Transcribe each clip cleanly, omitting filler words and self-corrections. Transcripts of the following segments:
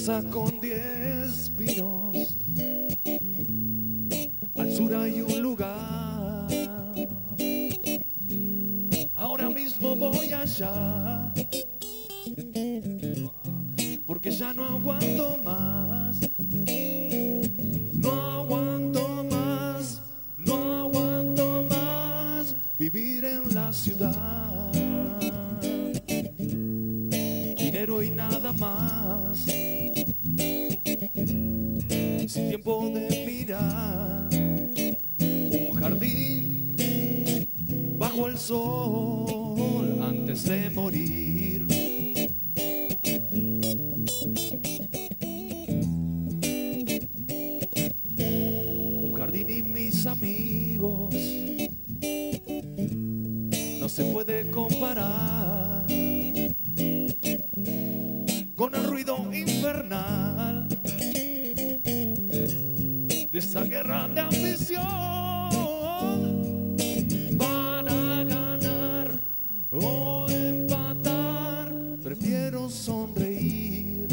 casa con 10 pinos. Al sur hay un lugar. Ahora mismo voy allá, porque ya no aguanto más. No aguanto más, no aguanto más vivir en la ciudad. Dinero y nada más, sin tiempo de mirar un jardín bajo el sol antes de morir. Un jardín y mis amigos no se puede comparar con el ruido infernal de esa guerra de ambición para ganar o empatar. Prefiero sonreír,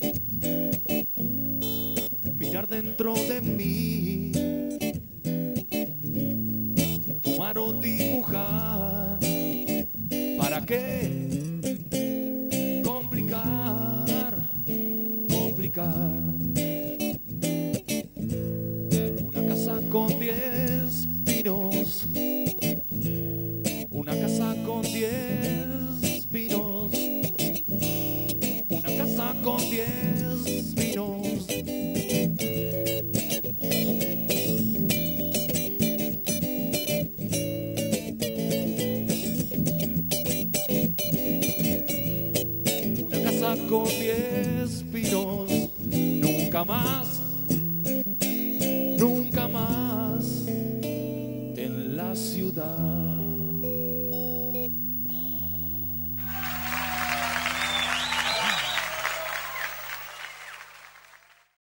mirar dentro de mí, fumar o dibujar. ¿Para qué complicar? Una casa con 10 pinos, una casa con 10 pinos, una casa con 10 pinos. Una casa con 10 pinos, nunca más, nunca más en la ciudad.